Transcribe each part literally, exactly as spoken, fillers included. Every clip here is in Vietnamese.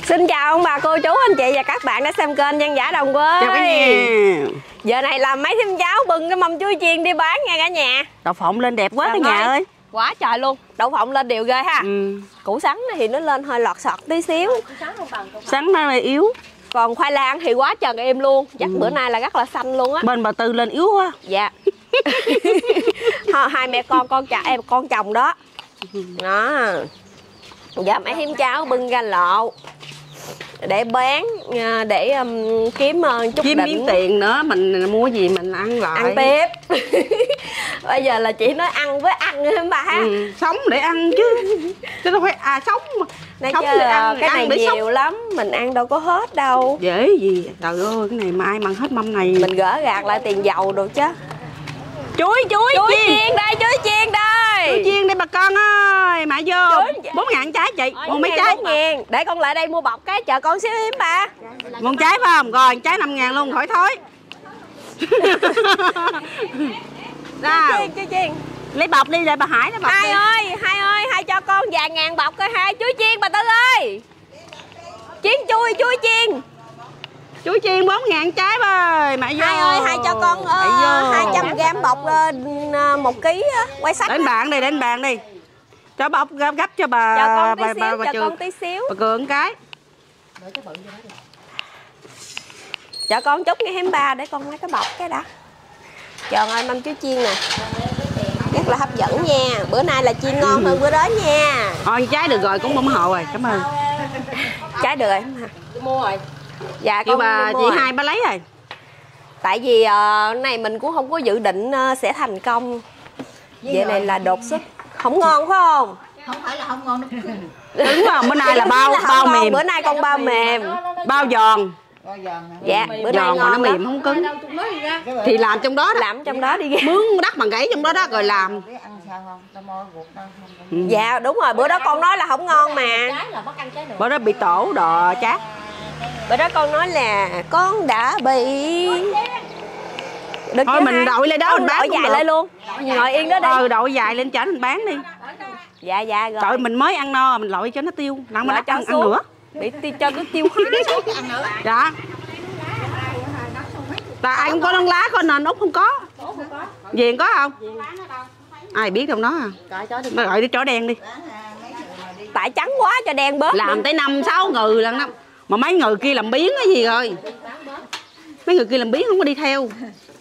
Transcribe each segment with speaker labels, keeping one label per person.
Speaker 1: Xin chào ông bà, cô chú, anh chị và các bạn đã xem kênh Dân Dã Đồng Quê.
Speaker 2: Chào cả nhà.
Speaker 1: Giờ này làm mấy thím cháu bưng cái mâm chuối chiên đi bán nha cả nhà.
Speaker 2: Đậu phộng lên đẹp quá cả nhà ơi.
Speaker 1: Quá trời luôn. Đậu phộng lên đều ghê ha.
Speaker 2: Ừ.
Speaker 1: Củ sắn thì nó lên hơi lọt sọt tí xíu.
Speaker 2: Sắn nó là yếu.
Speaker 1: Còn khoai lang thì quá trời im luôn. Chắc ừ. bữa nay là rất là xanh luôn á.
Speaker 2: Bên bà Tư lên yếu quá.
Speaker 1: Dạ. Hai mẹ con con chồng em con chồng đó. Đó. Giờ mấy thím cháu bưng ra lộ để bán, để um, kiếm uh, chút
Speaker 2: kiếm miếng tiền nữa, mình mua gì mình ăn lại,
Speaker 1: ăn tiếp. Bây giờ là chị nói ăn với ăn hả bà?
Speaker 2: Ừ, sống để ăn chứ chứ đâu phải à sống mà
Speaker 1: nói
Speaker 2: sống
Speaker 1: chứ
Speaker 2: để ăn,
Speaker 1: cái
Speaker 2: ăn
Speaker 1: này
Speaker 2: để
Speaker 1: nhiều
Speaker 2: sống.
Speaker 1: lắm, mình ăn đâu có hết đâu.
Speaker 2: Dễ gì, trời ơi cái này mà ai mà hết mâm này.
Speaker 1: Mình gỡ gạt lại tiền dầu đồ chứ.
Speaker 2: Chuối chuối
Speaker 1: chuối
Speaker 2: chiên.
Speaker 1: chiên đây, chuối chiên đây.
Speaker 2: Chuối chiên đây bà con ơi, mã vô bốn ngàn trái chị, mua mấy trái?
Speaker 1: bốn ngàn. Để con lại đây mua bọc cái chờ con xíu hiếm bà.
Speaker 2: Một trái phải không? Rồi trái năm ngàn luôn khỏi thối.
Speaker 1: Chuối chiên, chiên.
Speaker 2: Lấy bọc đi, để bà Hải lấy bọc.
Speaker 1: Hai
Speaker 2: đi.
Speaker 1: ơi, hai ơi, hai cho con vài ngàn bọc coi hai. Chuối chiên bà Tư ơi. Chiên chui, chuối chiên.
Speaker 2: Chuối chiên bốn ngàn trái ơi, mẹ vô.
Speaker 1: Hai ơi, hai cho con uh, hai trăm gram bọc uh, một ký uh, quay sách.
Speaker 2: Đến bàn đi, đến bàn đi. Cho bọc gấp, gấp cho bà.
Speaker 1: Cho con tí
Speaker 2: bà,
Speaker 1: xíu,
Speaker 2: bà, bà,
Speaker 1: cho
Speaker 2: trường,
Speaker 1: con tí xíu.
Speaker 2: Bà Cường cái.
Speaker 1: Cho con chút nghe hiếm ba để con lấy cái bọc cái đã. Trời ơi, mâm chuối chiên nè. Rất là hấp dẫn nha. Bữa nay là chiên ngon hơn bữa đó nha.
Speaker 2: Thôi trái được rồi, cũng bông hộ rồi, cảm ơn.
Speaker 1: Trái được rồi.
Speaker 3: Tôi mua rồi.
Speaker 1: Dạ
Speaker 2: Kêu
Speaker 1: con
Speaker 2: bà
Speaker 1: mua
Speaker 2: chị
Speaker 1: rồi.
Speaker 2: hai bà lấy rồi.
Speaker 1: Tại vì uh, này mình cũng không có dự định uh, sẽ thành công. Vậy này là đột xuất. Không ngon phải không?
Speaker 3: Không phải là không ngon đâu.
Speaker 2: Đúng không? Bữa nay là bao
Speaker 1: là
Speaker 2: bao
Speaker 1: ngon.
Speaker 2: mềm.
Speaker 1: Bữa nay con bao mềm.
Speaker 2: Bao giòn.
Speaker 1: Dạ, bữa nay
Speaker 2: giòn mà nó
Speaker 1: ngon
Speaker 2: mềm không cứng. Thì làm trong đó, đó.
Speaker 1: Làm trong đó đi.
Speaker 2: Mướn đất bằng gãy trong đó đó rồi làm.
Speaker 1: Ừ. Dạ đúng rồi, bữa đó con nói là không ngon mà.
Speaker 2: Bữa đó bị tổ đò chát.
Speaker 1: Bữa đó con nói là con đã bị. Được
Speaker 2: thôi mình đội lên đó
Speaker 1: con
Speaker 2: mình bán
Speaker 1: đội dài lên luôn. Ngồi yên đó đi.
Speaker 2: Ừ, đội dài lên chở mình bán đi.
Speaker 1: Dạ dạ rồi.
Speaker 2: Trời mình mới ăn no mình lội cho nó tiêu, lần mà nó ăn, ăn nữa.
Speaker 1: Bị ti cho nó tiêu hết.
Speaker 2: Dạ. Tại ai cũng có nón lá có nền út không có. Viền có không? Ai biết trong đó à? Nó gọi đi chó đen đi.
Speaker 1: Tại trắng quá cho đen bớt.
Speaker 2: Làm tới năm sáu người lần đó. Mà mấy người kia làm biến cái gì rồi? Mấy người kia làm biến không có đi theo.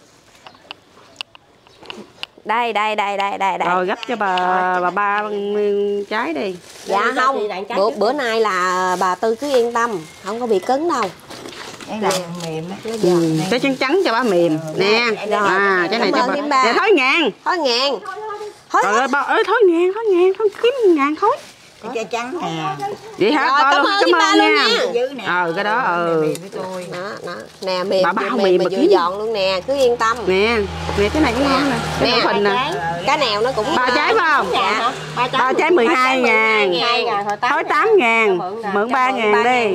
Speaker 1: Đây đây đây đây đây đây.
Speaker 2: Rồi gấp cho bà bà ba trái đi.
Speaker 1: Dạ không. Bữa bữa nay là bà Tư cứ yên tâm, không có bị cứng đâu.
Speaker 3: Cái này mềm á.
Speaker 2: Ừ, cái trắng trắng cho bà mềm nè. À cái này cho bà. Dạ thối ngàn.
Speaker 1: Thối ngàn. Thối
Speaker 2: Trời ơi bà ơi thối ngàn, thối ngàn, thối kiếm ngàn thối.
Speaker 3: Cái trái trắng nè.
Speaker 2: Vậy hả?
Speaker 1: Rồi,
Speaker 2: Coi
Speaker 1: cảm
Speaker 2: luôn,
Speaker 1: ơn
Speaker 2: cảm ơn
Speaker 1: ba
Speaker 2: nha.
Speaker 1: luôn
Speaker 2: Ờ cái đó ừ.
Speaker 1: Đó, đó. Nè mềm,
Speaker 2: bà bao
Speaker 1: mềm,
Speaker 2: mềm
Speaker 1: mà
Speaker 2: mà
Speaker 1: vừa
Speaker 2: kiếm
Speaker 1: giòn luôn nè, cứ yên tâm.
Speaker 2: Nè, nè cái này cũng ngon nè. Cái
Speaker 1: Nè,
Speaker 2: phình nè.
Speaker 1: Cá nèo nó cũng
Speaker 2: Ba trái phải không?
Speaker 1: Dạ.
Speaker 2: Ba trái mười hai ngàn. Thối tám ngàn. Mượn ba ngàn đi.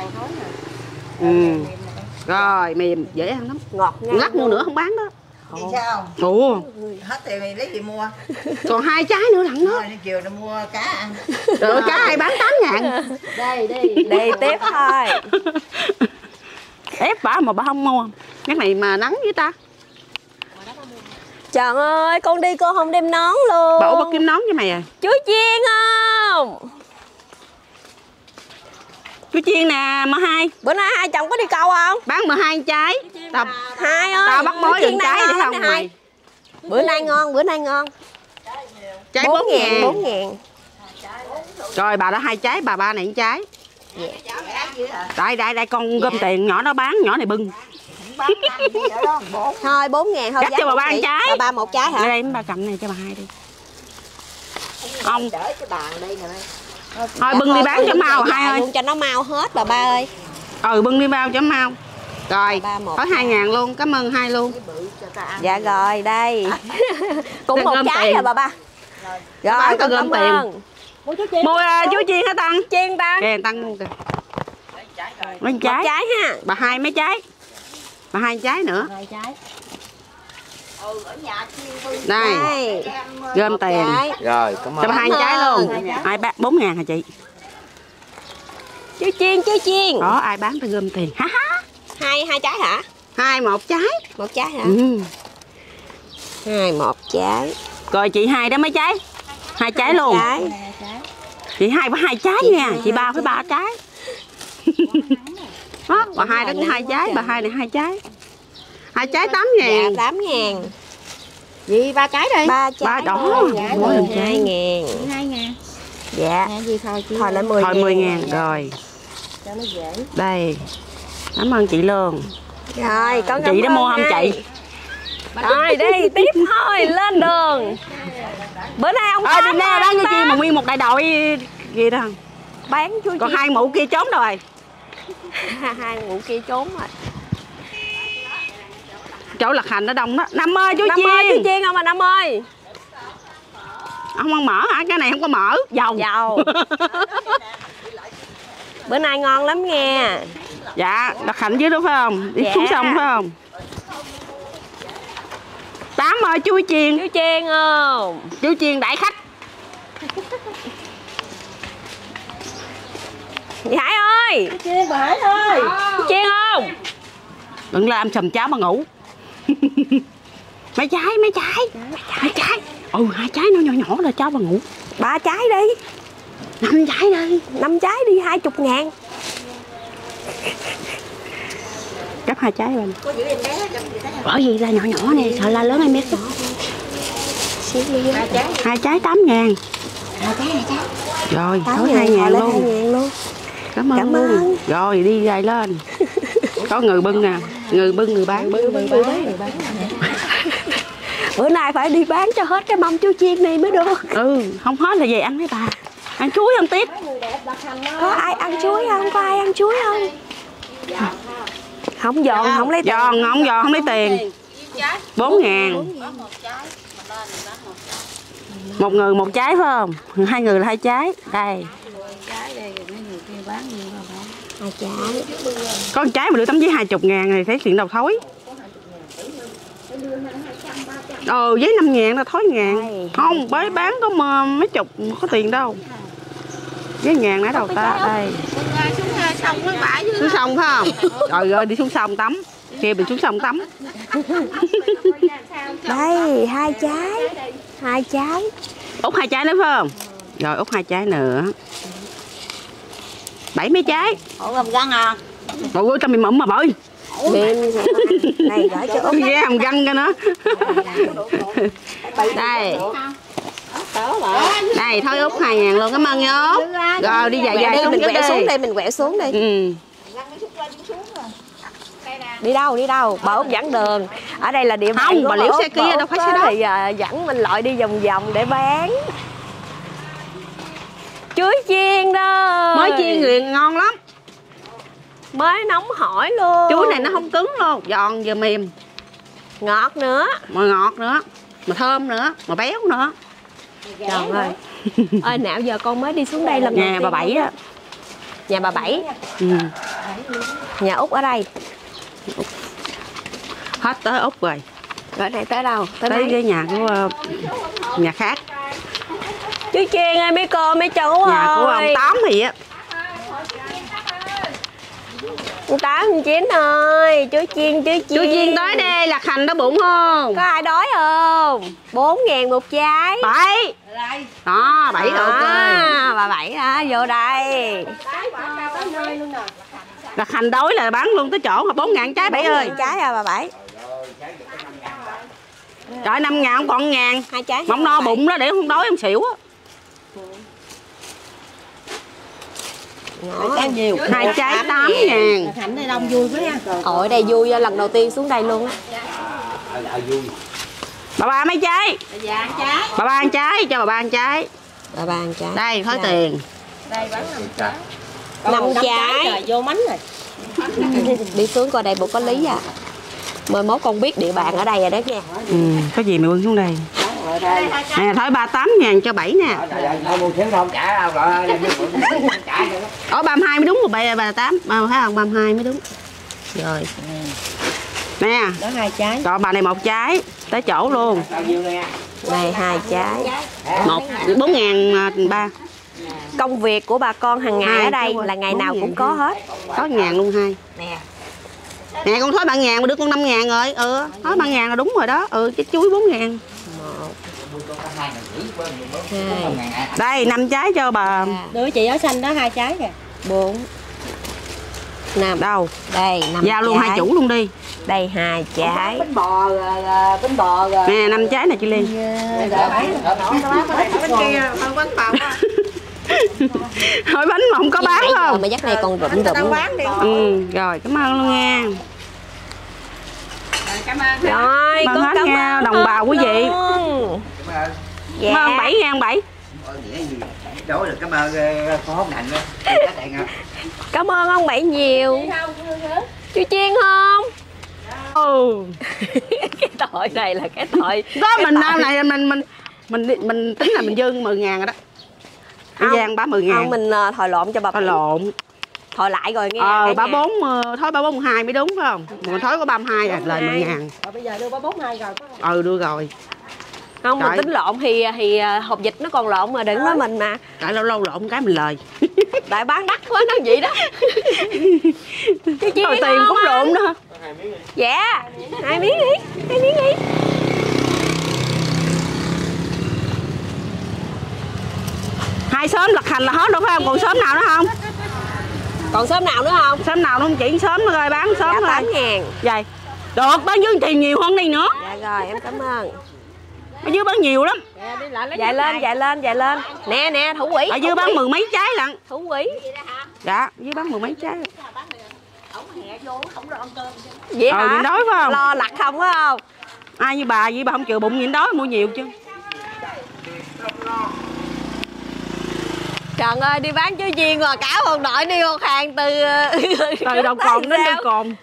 Speaker 2: Ừ. Rồi mềm dễ ăn lắm.
Speaker 1: Ngọt ngon.
Speaker 2: Lắc mua nữa không bán đó.
Speaker 3: Thì sao?
Speaker 2: Ủa.
Speaker 3: Hết tiền thì lấy gì mua?
Speaker 2: Còn hai trái nữa lận đó.
Speaker 3: Thôi đi chiều nó mua cá ăn.
Speaker 2: Rồi cá ai bán tám ngàn.
Speaker 1: Đây đi. Đi tiếp thôi.
Speaker 2: Ép bả mà bà không mua. Cái này mà nắng với ta.
Speaker 1: Trời ơi, con đi cô không đem nón luôn.
Speaker 2: Bộ bà kim nón với mày à.
Speaker 1: Chuối chiên không?
Speaker 2: Chuối chiên nè, mười hai.
Speaker 1: Bữa nay hai chồng có đi câu không?
Speaker 2: Bán mười hai trái. Tao
Speaker 1: Hai ơi.
Speaker 2: tao bắt mối đường trái để không mày.
Speaker 1: Bữa nay ngon, bữa nay ngon.
Speaker 2: Trái bốn ngàn.
Speaker 1: bốn ngàn.
Speaker 2: Rồi bà đã hai trái, bà ba này một trái.
Speaker 1: Yeah.
Speaker 2: Đây đây đây con gom tiền nhỏ nó bán, nhỏ này bưng.
Speaker 1: Thôi bốn ngàn thôi.
Speaker 2: Gấp cho bà ba một trái.
Speaker 1: Bà ba một trái hả?
Speaker 2: Đây đây ba cầm này cho bà hai đi. Ông
Speaker 3: Đỡ cái bàn đây nè.
Speaker 2: thôi bưng đi bán cho mau hai ơi.
Speaker 1: Luôn cho nó mau hết bà ba ơi.
Speaker 2: Ừ bưng đi bao cho mau. Rồi, có hai ngàn luôn, cảm ơn hai luôn.
Speaker 1: Dạ rồi, đây. Cũng
Speaker 2: Đừng
Speaker 1: một trái
Speaker 2: tiền.
Speaker 1: rồi bà ba. Rồi,
Speaker 2: Bán
Speaker 1: con
Speaker 2: gom
Speaker 1: cảm
Speaker 2: tiền.
Speaker 1: ơn.
Speaker 2: Mua uh, chuối chiên hả Tăng?
Speaker 1: Chiên Tăng.
Speaker 2: Kìa Tăng mua kìa. Mấy trái.
Speaker 1: Một trái ha.
Speaker 2: Bà hai mấy trái. Bà hai trái nữa.
Speaker 3: Hai trái. Ừ, ở nhà
Speaker 2: đây. Đây. Gom tiền.
Speaker 1: Trái.
Speaker 4: Rồi, cảm ơn.
Speaker 2: Cho bà hai trái luôn. Ai bác bốn ngàn hả chị?
Speaker 1: Chú Chiên, chú Chiên.
Speaker 2: Có ai bán tôi gom tiền. Ha ha.
Speaker 1: Hai hai trái hả?
Speaker 2: Hai một trái.
Speaker 1: Một trái hả?
Speaker 2: Ừ.
Speaker 1: Hai một trái.
Speaker 2: Rồi chị hai đó mấy trái? Hai trái luôn.
Speaker 1: Trái.
Speaker 2: Chị hai có hai trái
Speaker 1: Chị
Speaker 2: nha,
Speaker 1: hai
Speaker 2: chị
Speaker 1: hai
Speaker 2: ba với ba trái. Đó, bà hai đó cũng hai trái, bà hai này hai trái. Hai trái tám
Speaker 1: Dạ
Speaker 2: ngàn.
Speaker 1: tám ngàn.
Speaker 3: Gì ba trái đây?
Speaker 1: Ba trái.
Speaker 2: Ba đỏ.
Speaker 1: Dạ,
Speaker 2: Mỗi lần
Speaker 1: hai ngàn.
Speaker 3: hai ngàn.
Speaker 1: Dạ.
Speaker 3: Nhà gì thôi chứ.
Speaker 1: Thôi lại mười
Speaker 2: Thôi
Speaker 1: ngàn.
Speaker 2: mười ngàn rồi.
Speaker 3: Cho nó dễ.
Speaker 2: Đây. Cảm ơn chị luôn.
Speaker 1: Rồi, con
Speaker 2: Chị đã mua không chị?
Speaker 1: Rồi đi tiếp thôi, lên đường. Bữa nay ông
Speaker 2: Ơi đi
Speaker 1: Tám
Speaker 2: nè,
Speaker 1: ơi,
Speaker 2: bán
Speaker 1: ông
Speaker 2: cho chị
Speaker 1: Tám.
Speaker 2: một nguyên một đại đội gì đó.
Speaker 1: Bán chú
Speaker 2: Còn
Speaker 1: Chiên.
Speaker 2: hai mụ kia trốn rồi.
Speaker 1: Hai mụ kia trốn rồi.
Speaker 2: Chỗ Lạc Hành nó đông đó. Năm ơi chú
Speaker 1: Năm
Speaker 2: Chiên.
Speaker 1: ơi, chú Chiên không à Năm ơi.
Speaker 2: Không ăn mỡ hả? Cái này không có mỡ. Dầu.
Speaker 1: Dầu. Bữa nay ngon lắm nghe.
Speaker 2: Dạ, Lạc Hành dưới đó phải không? Đi
Speaker 1: Dạ.
Speaker 2: xuống sông phải không? Tám ơi chú Chiên.
Speaker 1: Chú Chiên không?
Speaker 2: Chú Chiên đãi khách.
Speaker 1: Chị Hải ơi.
Speaker 3: Chiên bà Hải thôi.
Speaker 1: Chú Chiên không?
Speaker 2: Đừng làm sầm cháo mà ngủ. Mấy trái, mấy trái. Mấy trái. Ừ, hai trái nó nhỏ nhỏ là cháu mà ngủ.
Speaker 1: Ba trái đi.
Speaker 2: Năm trái đi.
Speaker 1: Năm trái đi, hai chục ngàn.
Speaker 2: Gấp hai trái lên. Bỏ gì ra nhỏ nhỏ nè, sợ la lớn em biết. Hai trái tám ngàn.
Speaker 3: Hai trái, hai trái.
Speaker 2: Rồi,
Speaker 1: Tám
Speaker 2: thôi
Speaker 1: ngàn,
Speaker 2: hai ngàn
Speaker 1: thôi
Speaker 2: luôn.
Speaker 1: hai ngàn luôn.
Speaker 2: Cảm ơn.
Speaker 1: Cảm ơn.
Speaker 2: Luôn. Rồi đi dài lên. Có người bưng nè, người bưng người bán.
Speaker 1: Bưng bưng người bán, người bán. Bữa nay phải đi bán cho hết cái mâm chú Chiên này mới được.
Speaker 2: Ừ, không hết là về ăn với bà. Ăn chuối ăn tiếp.
Speaker 1: Có ai ăn chuối không? Có ai ăn chuối không? Không giòn, không lấy tiền.
Speaker 2: Giòn không giòn không lấy tiền. Bốn ngàn. Một người một trái phải không? Hai người là hai trái. Đây.
Speaker 1: Hai trái.
Speaker 2: Có một trái mà đưa tấm giấy hai chục ngàn này thấy chuyện đầu thối. Ờ giấy năm ngàn là thối ngàn. Không, bấy bán có mà mấy chục có tiền đâu. Giấy ngàn nãy đầu ta. Đây. Xuống sông phải không? Rồi rồi đi xuống sông tắm. Kia mình xuống sông tắm.
Speaker 1: Đây, hai trái. Hai trái.
Speaker 2: Út hai trái nữa phải không? Rồi út hai trái nữa. Bảy mấy trái.
Speaker 3: Ủa gầm găng à?
Speaker 2: Ôi ơi, tao mày mụm mà bơi.
Speaker 1: Đêm này gửi cho Út.
Speaker 2: Ghê hàm găng cho nó. Đây. Đây thôi Út hai ngàn luôn, cảm ơn nha Út. Rồi đi dài dài
Speaker 1: Đi
Speaker 2: xuống
Speaker 1: mình
Speaker 2: trước
Speaker 1: quẹo xuống
Speaker 2: đi.
Speaker 1: đi, mình quẹo xuống đi.
Speaker 2: Ừ.
Speaker 1: Đi đâu đi đâu? Bà Út dẫn đường. Ở đây là địa bàn
Speaker 2: Không,
Speaker 1: của
Speaker 2: bà liễu
Speaker 1: Út.
Speaker 2: xe kia,
Speaker 1: Bà Út
Speaker 2: đâu phải xe đó.
Speaker 1: Thì à, dẫn mình lội đi vòng vòng để bán. Chuối chiên đó.
Speaker 2: Mới chiên liền ngon lắm.
Speaker 1: Mới nóng hổi luôn.
Speaker 2: Chuối này nó không cứng luôn, giòn vừa mềm.
Speaker 1: Ngọt nữa.
Speaker 2: Mà ngọt nữa, mà thơm nữa, mà béo nữa.
Speaker 1: Trời ơi. Ơi nào giờ con mới đi xuống đây lần đầu
Speaker 2: Nhà
Speaker 1: tiên
Speaker 2: bà Bảy á.
Speaker 1: Nhà bà Bảy.
Speaker 2: Ừ.
Speaker 1: Nhà Út ở đây.
Speaker 2: Hết tới Út rồi.
Speaker 1: Rồi này tới đâu? Tới,
Speaker 2: Tới
Speaker 1: mấy?
Speaker 2: cái nhà của uh, nhà khác.
Speaker 1: Chú Chiên ơi, mấy cô mấy chú ơi.
Speaker 2: Nhà của ông Tám thì á.
Speaker 1: Ông Tám ông Chín ơi. Chú Chiên, chú Chiên.
Speaker 2: Chú Chiên tới đây, Lạc Hành đói bụng không?
Speaker 1: Có ai đói không? Bốn ngàn một trái.
Speaker 2: Bảy. Đó, bảy rồi ok.
Speaker 1: À, bà Bảy hả? Vô đây.
Speaker 2: Lạc Hành đói là bán luôn tới chỗ bốn ngàn trái Bảy ơi.
Speaker 1: Trái à bà Bảy.
Speaker 2: Trời năm ngàn không còn ngàn.
Speaker 1: Hai trái.
Speaker 2: Mong no bụng đó để không đói không xỉu á.
Speaker 3: Trái nhiều.
Speaker 2: Hai trái tám ngàn.
Speaker 3: Hạnh đây đông vui quá nha.
Speaker 1: Ôi đây vui lần đầu tiên xuống đây luôn á.
Speaker 2: Bà ba mấy trái?
Speaker 3: Dạ trái.
Speaker 2: Bà ba ăn trái, cho bà ba ăn trái.
Speaker 1: Bà ba ăn trái.
Speaker 2: Đây, thối tiền.
Speaker 3: Đây bán năm trái.
Speaker 1: Năm trái.
Speaker 3: Rồi vô mánh rồi.
Speaker 1: Đi xuống coi đây bộ có lý à. Mười mốt con biết địa bàn ở đây rồi đó nha.
Speaker 2: Ừ, có gì mày bưng xuống đây. Nè, thối ba mươi tám ngàn cho Bảy nè. Ở ba mươi hai mới đúng rồi, bà ba mươi tám, bà thấy không? ba mươi hai mới đúng. Rồi. Nè.
Speaker 3: Đó hai trái.
Speaker 2: Còn bà này một trái, tới chỗ luôn.
Speaker 1: Này hai trái.
Speaker 2: Một bốn ngàn ba.
Speaker 1: công việc của bà con hàng ngày
Speaker 2: Hai,
Speaker 1: ở đây
Speaker 2: quên,
Speaker 1: là ngày
Speaker 2: bốn
Speaker 1: nào
Speaker 2: ngàn
Speaker 1: cũng có hết.
Speaker 2: Có ngàn luôn hai.
Speaker 1: Nè.
Speaker 2: Nè con thói bạn ngàn mà đưa con năm ngàn rồi. Ừ, thói bạn ngàn là đúng rồi đó. Ừ, cái chuối bốn ngàn. Đây, năm trái cho bà.
Speaker 3: Đưa chị áo xanh đó hai trái kìa.
Speaker 1: Bốn. Năm.
Speaker 2: Đâu?
Speaker 1: Đây, năm
Speaker 2: Giao luôn
Speaker 1: trái.
Speaker 2: hai chủ luôn đi.
Speaker 1: Đây hai trái.
Speaker 3: Bánh bò rồi, bánh bò rồi.
Speaker 2: Nè, năm trái này chị Liên. Hỏi bánh mà không có bán không?
Speaker 1: Mà dắt này còn rụm rụm.
Speaker 2: Ừ, rồi cảm ơn luôn nha.
Speaker 1: Rồi,
Speaker 2: Cảm
Speaker 1: con
Speaker 2: ơn
Speaker 1: cảm
Speaker 2: nha,
Speaker 1: ơn
Speaker 2: đồng bào quý vị.
Speaker 1: Dạ.
Speaker 2: Cảm ơn bảy ngàn bảy.
Speaker 4: Đối được cảm ơn con hốt nạnh đó.
Speaker 1: Cảm ơn ông Bảy nhiều. Chú Chiên không?
Speaker 2: Ừ.
Speaker 1: Cái tội này là cái tội.
Speaker 2: Đó
Speaker 1: cái
Speaker 2: mình
Speaker 1: tội.
Speaker 2: năm này mình mình mình mình, mình tính là mình dư mười ngàn rồi đó. Cái
Speaker 1: Không.
Speaker 2: Giang bá mười ngàn.
Speaker 1: Không, mình uh, thòi lộn cho bà.
Speaker 2: Thôi lộn.
Speaker 1: Thòi lại rồi nghe.
Speaker 2: Ờ,
Speaker 1: cả
Speaker 2: ba
Speaker 1: nhà.
Speaker 2: bốn thói ba bốn hai mới đúng phải không? Mình thói có ba mươi hai là lời mười ngàn.
Speaker 3: Bây giờ đưa ba bốn hai rồi.
Speaker 2: Ừ đưa rồi.
Speaker 1: Không,
Speaker 2: Trời.
Speaker 1: mình tính lộn thì thì hộp vịt nó còn lộn mà đừng nói mình mà.
Speaker 2: Tại lâu lâu lộn cái mình lời.
Speaker 1: Tại bán đắt quá nó vậy đó. Chú Chiên
Speaker 2: Rồi
Speaker 1: đi
Speaker 2: tiền
Speaker 1: không
Speaker 2: cũng
Speaker 1: anh?
Speaker 2: lộn nữa.
Speaker 1: Dạ. Hai miếng đi. Hai miếng đi.
Speaker 2: Hai xóm lật hành là hết đâu phải không? Còn xóm nào nữa không?
Speaker 1: Còn xóm nào nữa không?
Speaker 2: Xóm nào không chị? Xóm rồi bán xóm
Speaker 1: Dạ
Speaker 2: thôi.
Speaker 1: tám ngàn.
Speaker 2: Vậy. Được, bán dưới tiền nhiều hơn đi nữa.
Speaker 1: Dạ rồi, em cảm ơn.
Speaker 2: Ở dưới bán nhiều lắm.
Speaker 1: Dạ lên, dạ lên, dạ lên. Nè nè, thủ quỹ.
Speaker 2: Ở dưới
Speaker 1: thủ
Speaker 2: bán
Speaker 1: quỹ.
Speaker 2: mười mấy trái lận.
Speaker 1: Thủ quỹ.
Speaker 2: Dạ, dưới bán mười mấy trái.
Speaker 1: Vậy
Speaker 2: Ờ,
Speaker 1: hả?
Speaker 2: vậy nói phải không?
Speaker 1: Lo lặt không phải không?
Speaker 2: Ai như bà, vậy bà không chừa bụng gì đó mua nhiều chứ.
Speaker 1: Trời ơi, đi bán chú Chiên mà cả một đội đi một hàng từ
Speaker 2: Từ đầu còn đến đâu còn.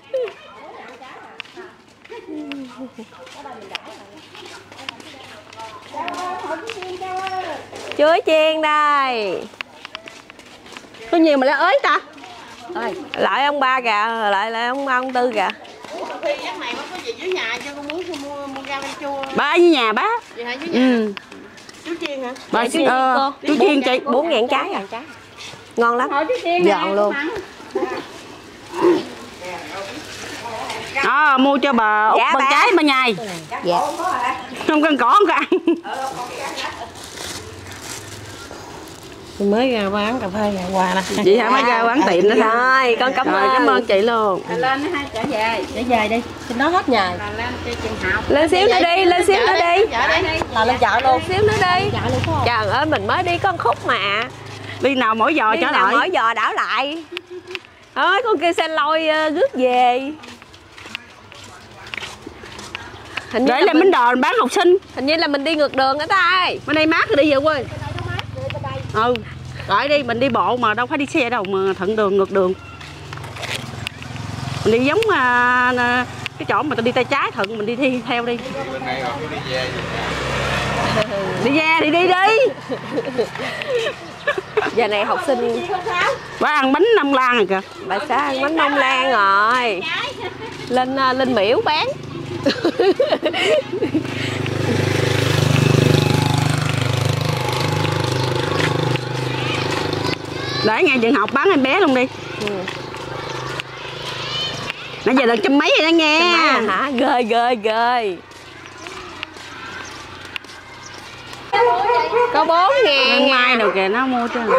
Speaker 1: Chuối chiên đây.
Speaker 2: Có nhiều mà lại ới ta.
Speaker 1: Ơi, lại ông ba kìa, lại lại ông ba ông Tư kìa.
Speaker 2: Ba ở dưới nhà bá. Ừ.
Speaker 3: Chú Chiên hả?
Speaker 2: Bà
Speaker 1: Dạ, chú Chiên
Speaker 2: ờ,
Speaker 1: cô.
Speaker 2: chú Chiên chị.
Speaker 1: Bốn ngàn trái à? Ngon lắm. Giòn luôn.
Speaker 2: Ờ, mua cho bà út
Speaker 1: Dạ,
Speaker 2: con
Speaker 1: bà.
Speaker 2: trái bà nhài.
Speaker 1: Dạ.
Speaker 2: Không cần cỏ không có ăn.
Speaker 3: Mới ra bán cà phê ngày qua nè.
Speaker 2: Chị hả mới ra quán tiệm nữa thôi.
Speaker 1: Rồi, con cảm
Speaker 2: Rồi,
Speaker 1: ơn.
Speaker 2: cảm ơn chị luôn.
Speaker 3: Lên nó hai trở về. Trở về đi. Xin nó hết nhà.
Speaker 1: Lên xíu nữa đi, lên xíu nữa đi.
Speaker 3: Là lên chợ luôn.
Speaker 1: Lên xíu nữa đi.
Speaker 3: Chợ luôn phải không?
Speaker 1: Trời ơi, mình mới đi có một khúc mà.
Speaker 2: Đi nào mỗi giò
Speaker 1: Đi
Speaker 2: trở
Speaker 1: nào
Speaker 2: lại.
Speaker 1: mỗi giờ đảo lại. Ơi, con kia xe lôi uh, rước về. Hình như
Speaker 2: Để
Speaker 1: là
Speaker 2: lên
Speaker 1: mình,
Speaker 2: bánh đò bán học sinh.
Speaker 1: hình như là mình đi ngược đường đó ta ơi.
Speaker 2: Bên đây mát rồi đi về quê. Ừ. Rồi đi mình đi bộ mà đâu phải đi xe đâu mà thuận đường ngược đường. Mình đi giống à, cái chỗ mà tao đi tay trái thuận mình đi thi theo đi. Đi ra đi đi đi.
Speaker 1: Giờ này học sinh
Speaker 2: Bà ăn bánh năm lan rồi kìa.
Speaker 1: bà xã ăn bánh bông lan rồi. Lên uh, lên miễu bán.
Speaker 2: Để nghe trường học bán em bé luôn đi.
Speaker 1: Ừ.
Speaker 2: Nãy giờ là trăm mấy rồi đó nghe.
Speaker 1: À, hả? Gơi gơi gơi. Có bốn ngàn.
Speaker 2: Ngày mai đâu kìa nó mua cho.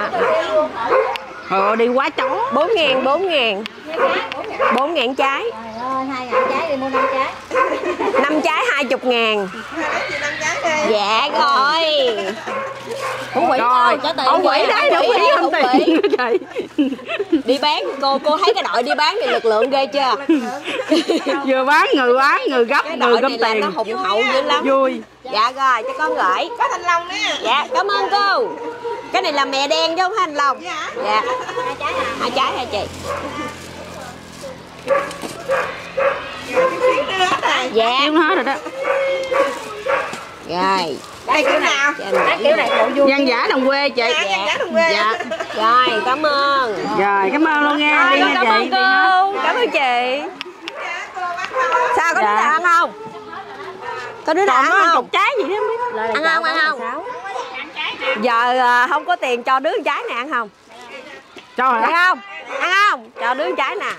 Speaker 2: Rồi đi quá chó.
Speaker 1: Bốn ngàn, bốn ngàn. Bốn ngàn trái.
Speaker 3: Trời ơi, hai ngàn trái đi mua năm trái.
Speaker 1: Năm trái hai chục ngàn. Dạ rồi. Thủ quỹ
Speaker 2: Rồi,
Speaker 1: trả tiền.
Speaker 2: ông quỷ đấy, ông quỷ không tiền. Trời.
Speaker 1: Đi bán, cô cô thấy cái đội đi bán thì lực lượng ghê chưa?
Speaker 2: Vừa bán người bán người gấp
Speaker 1: Cái
Speaker 2: người
Speaker 1: đội
Speaker 2: gấp
Speaker 1: này là
Speaker 2: tiền.
Speaker 1: nó hùng hậu dữ lắm.
Speaker 2: Vui.
Speaker 1: Dạ rồi, cho con gửi. Có thanh long đó. Dạ, cảm ơn cô. Cái này là mè đen chứ không phải thanh long. Dạ. Hai trái à? Hai trái hả chị? Dạ.
Speaker 2: Kiếm hết rồi đó.
Speaker 1: Rồi.
Speaker 3: Đây kiểu nào?
Speaker 1: Đây
Speaker 3: Kiểu này bộ vui.
Speaker 2: Dân giả đồng quê chị.
Speaker 1: Dạ.
Speaker 2: Dạ.
Speaker 1: Rồi, cảm ơn.
Speaker 2: Rồi cảm ơn luôn nha.
Speaker 1: Rồi,
Speaker 2: Đi
Speaker 1: con
Speaker 2: nha
Speaker 1: cảm ơn
Speaker 2: chị.
Speaker 1: cô. Cảm ơn chị. Sao có đứa
Speaker 2: Dạ.
Speaker 1: nào ăn không? Có đứa nào
Speaker 2: Còn
Speaker 1: ăn
Speaker 2: có
Speaker 1: không?
Speaker 2: chục trái gì đó không biết.
Speaker 1: Ăn không, ăn không? Giờ à, không có tiền cho đứa trái này ăn không?
Speaker 2: Cho
Speaker 1: Ăn
Speaker 2: hả?
Speaker 1: không? Ăn không? Cho đứa trái nè.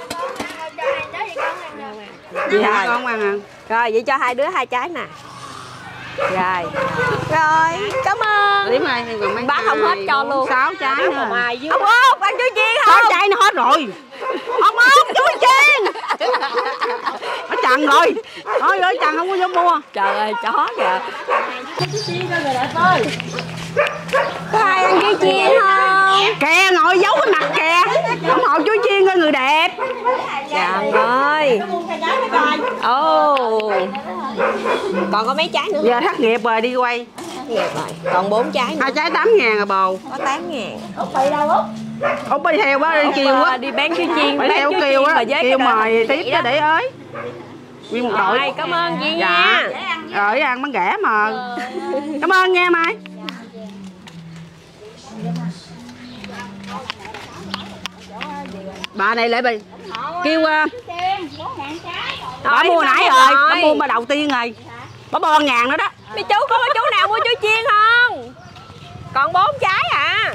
Speaker 2: Dạ con ăn ăn.
Speaker 1: Rồi vậy cho hai đứa hai trái nè. Rồi. Rồi, cảm ơn.
Speaker 2: Điểm này thì còn mấy
Speaker 1: Bác không hết cho luôn.
Speaker 2: sáu trái nữa.
Speaker 1: Ông Út, ăn chuối chiên không?
Speaker 2: sáu trái nó hết rồi. Ông Út, chuối chiên. Nó chằn rồi. Thôi ơi, chằn không có vô mua.
Speaker 1: Trời ơi, chó kìa. Có ai ăn chuối chiên không?
Speaker 2: Kìa, ngồi giấu cái mặt kìa. Ông hậu chuối chiên coi người đẹp.
Speaker 1: Trời ơi. Ồ. Còn có mấy trái nữa?
Speaker 2: Giờ thất nghiệp rồi đi quay.
Speaker 1: Nghiệp rồi. Còn bốn trái nữa.
Speaker 2: Hai trái tám ngàn à bầu.
Speaker 1: Có tám ngàn.
Speaker 2: Út đi theo bác đi kêu á.
Speaker 1: Đi bán chuối chiên.
Speaker 2: Phải theo kêu á. Kêu mời tiếp đó để ới. Nguyên một đội.
Speaker 1: Rồi, cảm ơn chị
Speaker 2: dạ.
Speaker 1: nha.
Speaker 2: Rồi ăn bán rẻ mà. Cảm ơn nghe Mai. Bà này lại bị kêu uh, bà mua nãy rồi, bà mua bà đầu tiên rồi. Bà bo ngàn nữa đó.
Speaker 1: Mấy chú có chú nào mua chuối chiên không? Còn bốn trái à.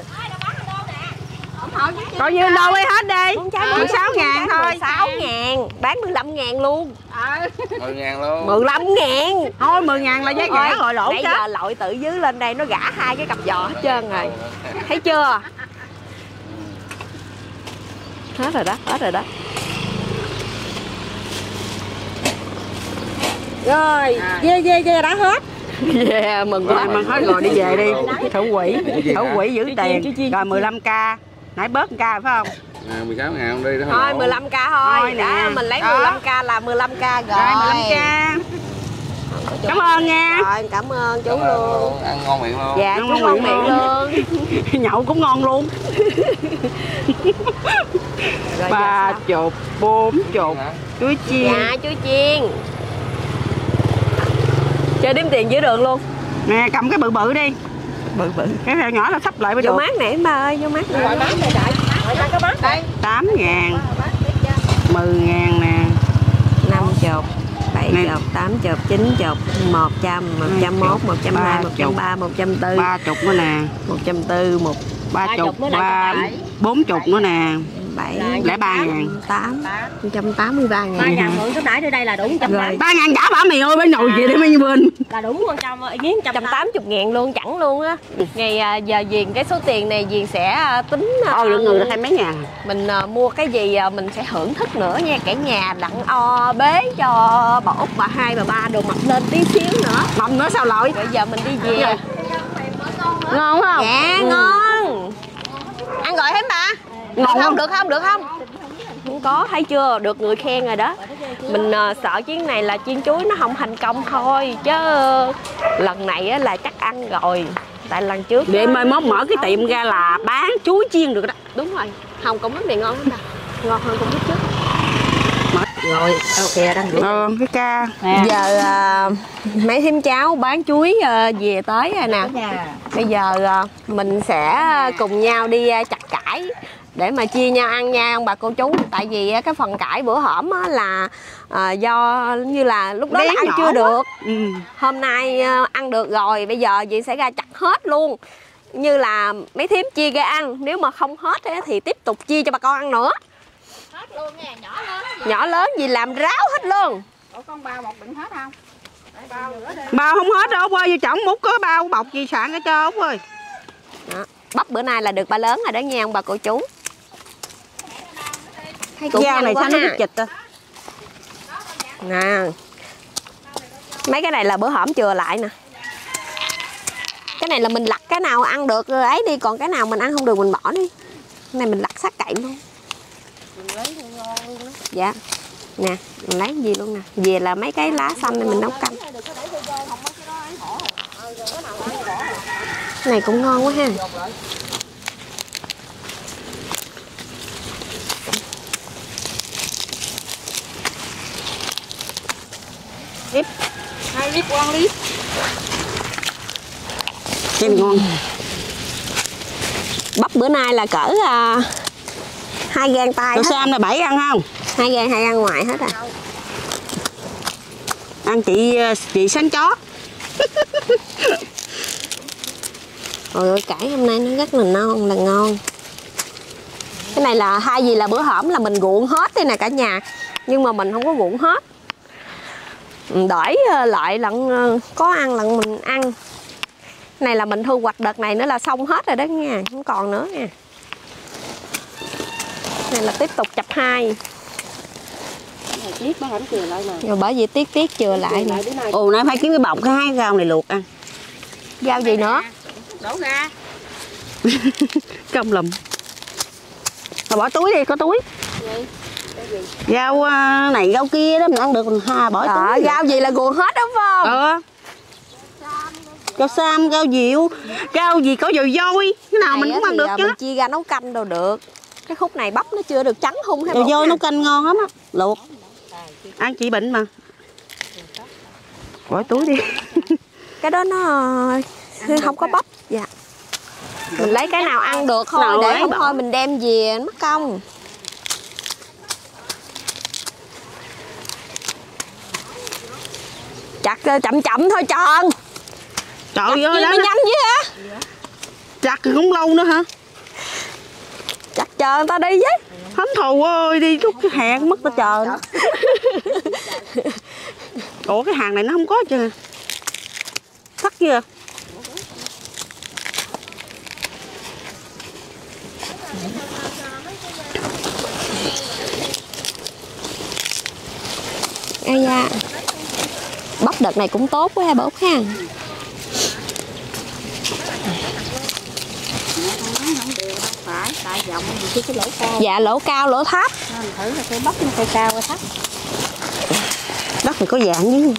Speaker 2: Coi như đâu ấy hết đi.
Speaker 1: bốn trái
Speaker 2: mười sáu ngàn thôi.
Speaker 1: mười sáu ngàn, bán mười lăm ngàn luôn.
Speaker 4: mười ngàn luôn.
Speaker 1: mười lăm ngàn.
Speaker 2: Thôi mười ngàn là giá rẻ rồi, lỗ
Speaker 1: chứ. Bây giờ lội tự dưới lên đây nó gã hai cái cặp giò hết trơn rồi. Thấy chưa? Hết rồi đó, hết rồi đó. Rồi, dê dê dê đã hết. Yeah, mừng quá.
Speaker 2: Mừng hết rồi, đi về đi. Thủ quỹ, thủ quỹ giữ tiền. Rồi mười lăm k. Nãy bớt một k phải không?
Speaker 4: À, mười sáu ngàn không đi đó.
Speaker 1: Thôi mười lăm k thôi.
Speaker 2: Thôi nè.
Speaker 1: Đó, mình lấy
Speaker 2: Đó.
Speaker 1: mười lăm k là mười lăm k rồi.
Speaker 2: Rồi mười lăm k. Cảm ơn nha.
Speaker 1: Rồi, cảm ơn chú luôn.
Speaker 4: Ăn ngon miệng luôn.
Speaker 1: Dạ,
Speaker 2: Ăn
Speaker 1: chú
Speaker 2: ngon
Speaker 1: ngon
Speaker 2: miệng
Speaker 1: miệng luôn.
Speaker 2: Nhậu cũng ngon luôn.
Speaker 1: Rồi,
Speaker 2: Ba
Speaker 1: giờ
Speaker 2: chục, bốn chục, chuối chiên.
Speaker 1: dạ, chuối chiên. Chơi đếm tiền dưới đường luôn.
Speaker 2: Nè, cầm cái bự bự đi.
Speaker 1: Bự bự.
Speaker 2: Cái heo nhỏ là sắp lại mới
Speaker 1: Vô
Speaker 2: được.
Speaker 1: mát nè ba ơi, vô mát nè.
Speaker 2: Tám ngàn, mười ngàn nè.
Speaker 1: Năm chục, bảy chục, tám chục, chín chục, một trăm, một trăm mốt, một trăm hai, một trăm ba, một trăm tư,
Speaker 2: Ba chục nữa nè.
Speaker 1: một trăm tư, một
Speaker 2: Ba chục, ba, bốn chục nữa nè.
Speaker 1: bảy,
Speaker 2: Lẻ ba ngàn.
Speaker 1: tám, một trăm tám mươi ba ngàn.
Speaker 3: ba ngàn mượn cái nãy ở đây là đủ một trăm tám.
Speaker 2: Ba ngàn trả bả mày ơi, bả nồi gì để mấy bên.
Speaker 3: Là đủ một trăm giếng
Speaker 1: một trăm tám mươi ngàn luôn, chẳng luôn á. Ngày à, giờ Diền cái số tiền này Diền sẽ à, tính à,
Speaker 2: Ôi lượng người là hai mấy ngàn.
Speaker 1: mình à, mua cái gì à, mình sẽ hưởng thức nữa nha cả nhà, đặng o bế cho bà Út, bà hai, bà ba đồ mập lên tí xíu nữa.
Speaker 2: Mập nữa sao lội.
Speaker 1: Bây giờ mình đi về.
Speaker 2: Ngon không?
Speaker 1: Dạ ngon. Ăn gọi thêm bà. Được
Speaker 2: Ngon
Speaker 1: không?
Speaker 2: không?
Speaker 1: Được không? Được không? Không có, thấy chưa? Được người khen rồi đó. Mình uh, sợ chuyến này là chiên chuối nó không thành công thôi. Chứ uh, lần này uh, là chắc ăn rồi. Tại lần trước
Speaker 2: Để mai mốt mở cái tiệm ra là bán chuối chiên được đó.
Speaker 1: đúng rồi. Hồng cũng biết này ngon lắm ta. Ngon hơn cũng biết trước.
Speaker 3: Rồi, ok đang
Speaker 2: Ờ, cái ca.
Speaker 1: Giờ uh, mấy thím cháu bán chuối uh, về tới rồi nè. Bây giờ uh, mình sẽ cùng nhau đi uh, chặt cải để mà chia nhau ăn nha ông bà cô chú. Tại vì uh, cái phần cải bữa hổm uh, là uh, do như là lúc đó
Speaker 2: Bé
Speaker 1: là ăn
Speaker 2: nhỏ
Speaker 1: chưa được.
Speaker 2: Ừ.
Speaker 1: Hôm nay uh, ăn được rồi. Bây giờ chị sẽ ra chặt hết luôn. Như là mấy thím chia ra ăn. Nếu mà không hết ấy, thì tiếp tục chia cho bà con ăn nữa.
Speaker 3: hết luôn nha, nhỏ lớn.
Speaker 1: Nhỏ lớn gì làm ráo hết luôn.
Speaker 3: Ủa con bao một đựng hết không? Bao nữa đi.
Speaker 2: Bao không hết đâu ơi, vô trọng múc có bao bọc gì sạn hết trơn Út ơi.
Speaker 1: Đó. Bắp bữa nay là được ba lớn rồi đó nha ông bà cô chú. Thấy cũng
Speaker 2: Dao
Speaker 1: nhanh
Speaker 2: này
Speaker 1: quá
Speaker 2: sao nó
Speaker 1: ha.
Speaker 2: biết chịch à.
Speaker 1: Nè. Mấy cái này là bữa hổm chừa lại nè. Cái này là mình lặt cái nào ăn được ấy đi, còn cái nào mình ăn không được mình bỏ đi. Cái này mình lặt sát cậy luôn. Dạ. Nè, mình lấy gì luôn nè. Về là mấy cái lá xanh này mình nấu canh. Cái này cũng ngon quá ha.
Speaker 2: Clip.
Speaker 3: Hai lít, one lít.
Speaker 2: Xem ngon.
Speaker 1: Bắp bữa nay là cỡ uh, hai gang tay
Speaker 2: Rồi
Speaker 1: hết.
Speaker 2: Sam này bảy ăn không?
Speaker 1: Hai gang hai ăn ngoài hết à.
Speaker 2: Ăn chị chị sánh chó.
Speaker 1: Trời ơi, cải hôm nay nó rất là non, là ngon. Cái này là hai gì là bữa hổm là mình ruộng hết đây nè cả nhà. Nhưng mà mình không có ruộng hết. Đợi lại lận có ăn lận mình ăn. Cái này là mình thu hoạch đợt này nữa là xong hết rồi đó nha, không còn nữa nha. Này là tiếp tục chập hai.
Speaker 2: Tiết bác ảnh chừa lại nè.
Speaker 1: Rồi bởi vì tiết tiết chừa lại nè.
Speaker 2: Ồ, nay phải kiếm cái bọc cái hai rau này luộc ăn.
Speaker 1: Rau gì nữa?
Speaker 3: Đổ ra.
Speaker 2: Công lùm. Rồi bỏ túi đi, có túi. Rau này rau kia đó mình ăn được mình ha bỏ
Speaker 1: à,
Speaker 2: túi.
Speaker 1: Rau gì là guồn hết đúng không?
Speaker 2: Ờ. Rau sam, rau diệu, rau gì có dồi dôi, cái nào mình cũng ăn được chứ.
Speaker 1: Mình chia ra nấu canh đâu được. Cái khúc này bắp nó chưa được trắng hung hay
Speaker 2: dồi dôi nấu canh ngon lắm á, luộc. Ăn chị bệnh mà. Bỏ túi đi.
Speaker 1: Cái đó nó không có bắp. Dạ. Mình lấy cái nào ăn được thôi,
Speaker 2: nào
Speaker 1: để không
Speaker 2: bỏ.
Speaker 1: thôi mình đem về mất công. Chặt chậm chậm thôi Tròn.
Speaker 2: Trời ơi, đó
Speaker 1: mới nhanh với hả?
Speaker 2: chặt cũng lâu nữa hả?
Speaker 1: Chặt chờ người ta đi với.
Speaker 2: Thánh thù ơi, đi chút cái hẹn mất ta chờ. Ủa cái hàng này nó không có chưa? Thắt chưa?
Speaker 1: Ai da. Bắp đợt này cũng tốt quá ha bớt ha.
Speaker 3: Phải, tại giọng thì cái lỗ cao.
Speaker 1: Dạ lỗ cao lỗ thấp.
Speaker 3: Mình thử là cây bắp nó cây cao hay thấp.
Speaker 2: Đất thì có dạng dưới.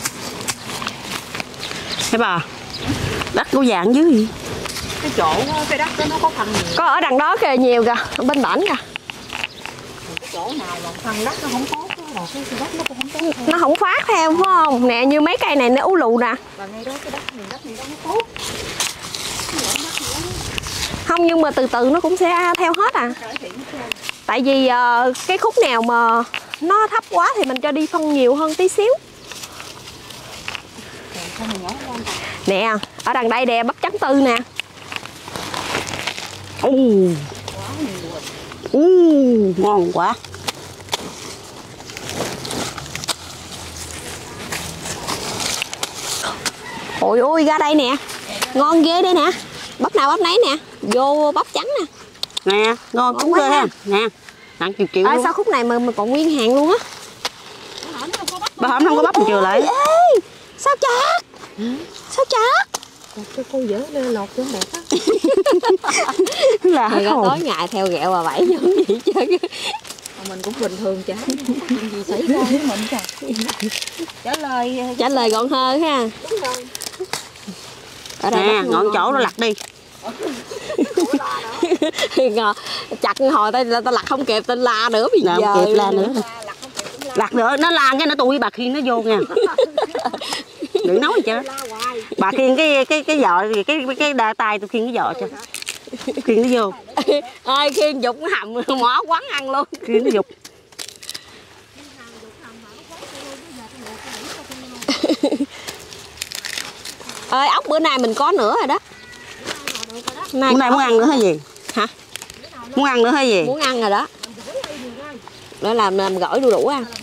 Speaker 2: Thấy bà? Đất có dạng dưới gì?
Speaker 3: Cái chỗ cái đất đó nó có phần nhiều.
Speaker 1: Có ở đằng đó kìa nhiều kìa, ở bên bển kìa.
Speaker 3: Cái chỗ nào là phần đất nó không tốt là cái đất nó cũng không tốt.
Speaker 1: Nó không phát theo phải không? Nè như mấy cây này nó ú lù nè.
Speaker 3: Và ngay đó cái đất này đất này đó nó tốt.
Speaker 1: Không nhưng mà từ từ nó cũng sẽ theo hết à. Tại vì uh, cái khúc nào mà nó thấp quá thì mình cho đi phân nhiều hơn tí xíu. Nè, ở đằng đây nè, bắp trắng tư nè.
Speaker 2: U. U, ngon quá.
Speaker 1: Ôi ôi ra đây nè. Ngon ghê đây nè. Bắp nào bắp nấy nè. Vô bắp trắng nè.
Speaker 2: Nè, ngon,
Speaker 1: Ngon
Speaker 2: cũng
Speaker 1: quá
Speaker 2: ghê
Speaker 1: ha.
Speaker 2: ha. Nè, nặng chịu chịu
Speaker 1: Ê,
Speaker 2: luôn.
Speaker 1: sao khúc này mà, mà còn nguyên hàng luôn á.
Speaker 2: Bà hổm không có bắp mình chừa lại.
Speaker 1: Ê, sao chặt? Sao chặt?
Speaker 3: Cái con dở lên lọt xuống đẹp á.
Speaker 2: Là hết
Speaker 1: Người ta
Speaker 2: hồn.
Speaker 1: tối ngày theo ghẹo bà bảy giống vậy chứ.
Speaker 3: Mình cũng bình thường chả. Chuyện gì xảy ra với mình trời. Trả lời
Speaker 1: Trả lời gọn hơn ha.
Speaker 3: đúng rồi.
Speaker 1: Ở đây
Speaker 2: Nè, ngọn chỗ nó lặt đi.
Speaker 1: Chặt hồi ta, ta lặt không kịp, ta la nữa bây
Speaker 2: Nào,
Speaker 1: giờ.
Speaker 2: kịp la nữa. Lặt nữa, nó la cái nó tui bà Khiên nó vô nha. Đừng nói gì chứ. Bà Khiên cái cái cái giỏ cái cái cái đa tay tôi Khiên cái giỏ cho. Khiên nó vô.
Speaker 1: Ai Khiên dục nó hầm mỏ quán ăn luôn.
Speaker 2: Khiên nó dục.
Speaker 1: Ơi ốc bữa nay mình có nữa rồi đó.
Speaker 2: Nay, nay muốn ăn nữa hay gì?
Speaker 1: Hả?
Speaker 2: Muốn ăn nữa hay gì?
Speaker 1: Muốn ăn rồi đó. Để làm làm gỏi đu đủ ăn.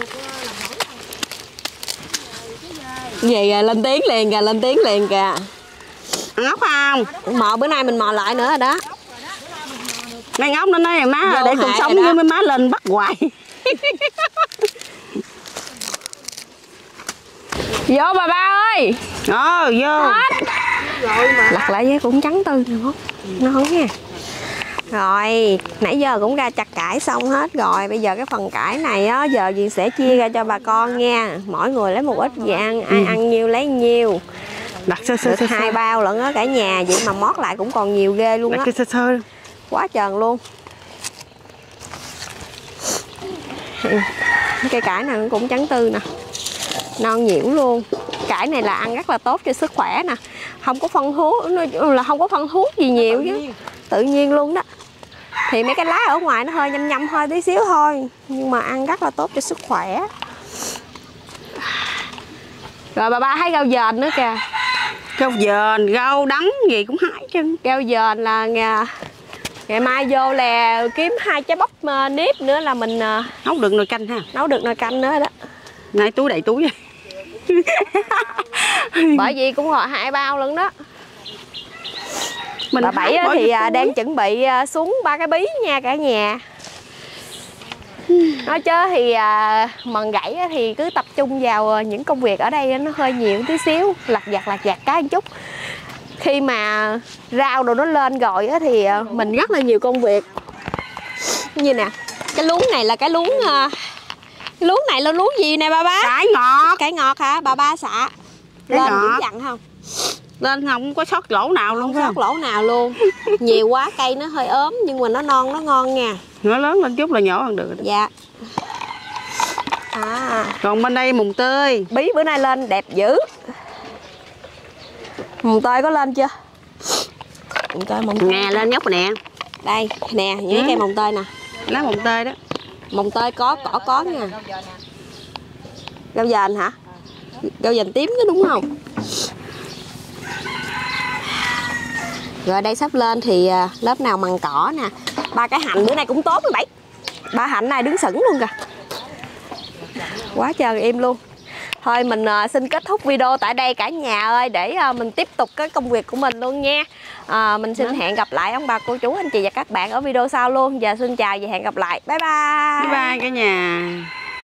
Speaker 1: Gì à, lên tiếng liền kìa, lên tiếng liền kìa.
Speaker 2: Ăn ốc không?
Speaker 1: Mò bữa nay mình mò lại nữa rồi đó.
Speaker 2: Mấy ngốc nó nói má
Speaker 1: Vô
Speaker 2: để cuộc
Speaker 1: hại
Speaker 2: sống
Speaker 1: rồi đó.
Speaker 2: với mấy má lên bắt hoài.
Speaker 1: Vô bà ba ơi.
Speaker 2: Ờ vô.
Speaker 1: Lặt lại với cũng trắng tư nè không? Nó không nha. Rồi, nãy giờ cũng ra chặt cải xong hết rồi. Bây giờ cái phần cải này á, giờ Duyên sẽ chia ra cho bà con nha. Mỗi người lấy một ít về ăn, ai
Speaker 2: Ừ.
Speaker 1: ăn nhiêu lấy nhiêu.
Speaker 2: Đặt sơ sơ
Speaker 1: Được
Speaker 2: sơ
Speaker 1: hai bao lận á cả nhà, vậy mà mót lại cũng còn nhiều ghê luôn
Speaker 2: Đặt
Speaker 1: á.
Speaker 2: cái sơ sơ.
Speaker 1: Quá trơn luôn. Cây cải này cũng trắng tư nè. Non nhiễu luôn. Cải này là ăn rất là tốt cho sức khỏe nè. Không có phân thuốc, là không có phân thuốc gì nhiều chứ. Tự nhiên luôn đó. Thì mấy cái lá ở ngoài nó hơi nhăm nhăm hơi tí xíu thôi, nhưng mà ăn rất là tốt cho sức khỏe. Rồi bà ba thấy rau dền nữa kìa.
Speaker 2: Rau dền, rau đắng gì cũng hái chứ.
Speaker 1: Rau dền là ngày, ngày mai vô là kiếm hai trái bắp nếp nữa là mình
Speaker 2: nấu được nồi canh ha.
Speaker 1: Nấu được nồi canh nữa đó.
Speaker 2: Nay túi đầy túi vậy.
Speaker 1: Bởi vì cũng gọi hai bao lần đó.
Speaker 2: Mình
Speaker 1: bà Bảy thì đang chuẩn bị xuống ba cái bí nha cả nhà. Nói chứ thì mần gãy thì cứ tập trung vào những công việc ở đây nó hơi nhiều tí xíu, lặt vặt lặt vặt cái một chút. Khi mà rau đồ nó lên rồi thì mình rất là nhiều công việc. Như nè, cái luống này là cái luống cái luống này là luống gì nè ba ba?
Speaker 2: Cải ngọt.
Speaker 1: Cải ngọt hả? Bà ba xạ lên dữ dằn không?
Speaker 2: Lên không có sót lỗ nào luôn,
Speaker 1: không sót lỗ nào luôn. Nhiều quá cây nó hơi ốm nhưng mà nó non nó ngon nha.
Speaker 2: Nó lớn lên chút là nhỏ hơn được.
Speaker 1: Dạ. À.
Speaker 2: Còn bên đây mùng tơi.
Speaker 1: Bí bữa nay lên đẹp dữ. Mùng tơi có lên chưa? Mùng tơi mùng tơi.
Speaker 2: Nè lên nhóc nè.
Speaker 1: Đây nè những ừ. cây mùng tơi nè.
Speaker 2: Lá mùng tơi đó.
Speaker 1: Mùng tơi có cỏ có nha. Rau dền hả? Rau dền tím đó đúng không? Rồi đây sắp lên thì lớp nào măng cỏ nè. Ba cái hạnh bữa nay cũng tốt Bảy. Ba hạnh này đứng sững luôn kìa. Quá trời im luôn. Thôi mình xin kết thúc video tại đây cả nhà ơi, để mình tiếp tục cái công việc của mình luôn nha. à, Mình xin hẹn gặp lại ông bà cô chú anh chị và các bạn ở video sau luôn. Giờ xin chào và hẹn gặp lại. Bye bye.
Speaker 2: Bye bye cả nhà.